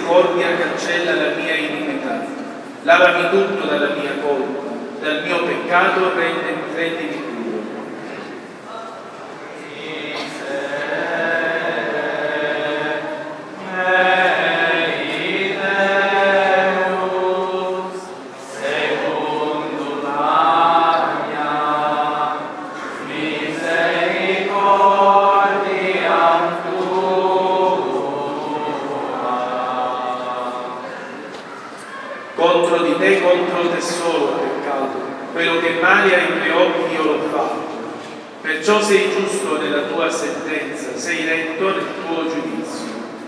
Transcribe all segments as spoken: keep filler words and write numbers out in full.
misericordia cancella la mia iniquità. Lavami tutto dalla mia colpa, dal mio peccato rendi, rendimi puro. Contro di te, contro te solo ho peccato, quello che male ai tuoi occhi io l'ho fatto. Perciò sei giusto nella tua sentenza, sei retto nel tuo giudizio.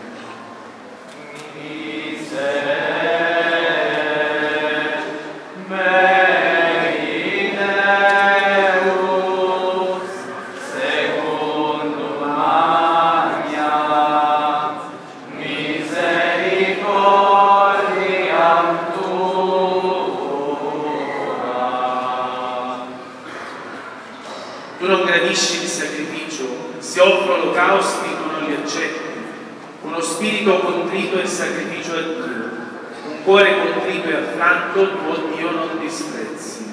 Tu non gradisci il sacrificio, se offro olocausti tu non li accetti. Uno spirito contrito è sacrificio a Dio, un cuore contrito e affranto tuo Dio non disprezzi.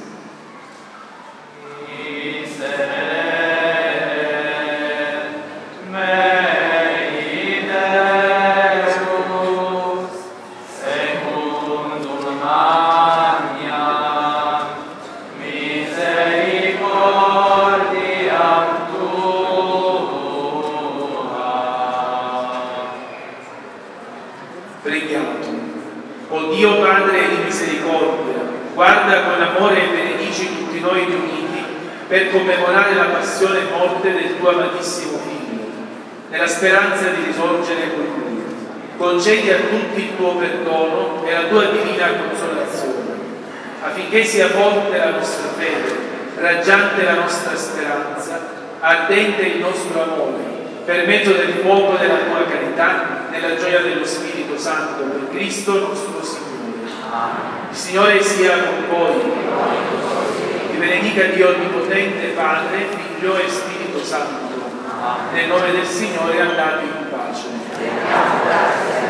Preghiamo. O Dio Padre di misericordia, guarda con amore e benedici tutti noi riuniti per commemorare la passione e morte del tuo amatissimo Figlio, nella speranza di risorgere con Lui. Concedi a tutti il tuo perdono e la tua divina consolazione, affinché sia forte la nostra fede, raggiante la nostra speranza, ardente il nostro amore, per mezzo del fuoco della tua carità, nella gioia dello Spirito Santo, per Cristo nostro Signore. Il Signore sia con voi. Vi benedica Dio Onnipotente, Padre, Figlio e Spirito Santo. Nel nome del Signore andate in pace.